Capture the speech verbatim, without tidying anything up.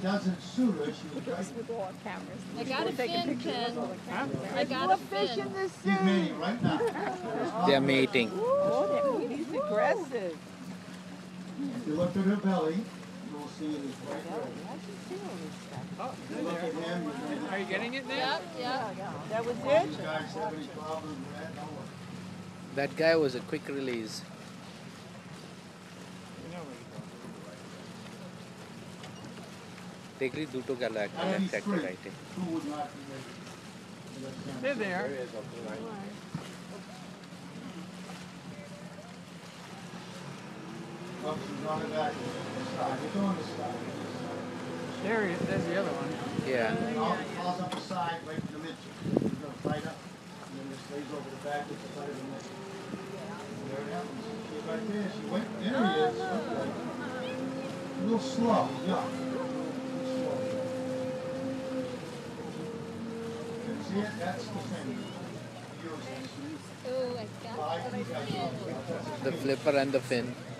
doesn't suit her, she would try. I got a fin, Ken. Huh? I got a fish in this. He's mating right now. They're mating. Oh, he's aggressive. If you look at her belly, you'll see it is right there. Oh, You look at him, you're going are you getting it now? Yep, yep. That was to, it? you guys have any problems with that? No. That guy was a quick release. देख रही दूटो क्या लग Now he's tractor free. Right Who would not be ready? They're there. Oh, she's on the back side. It's on the side. There he is. There's the other one. Yeah. All falls up the side, right to the midsection. It's going to fight up, and then this lays over the back with the side of the midsection. There it happens. She's right there. She went. There he is. Okay. A little slow. Yeah. A little slow. And see it? That's the thing. Use this. Oh, I got Five, you guys know. The flipper and the fin.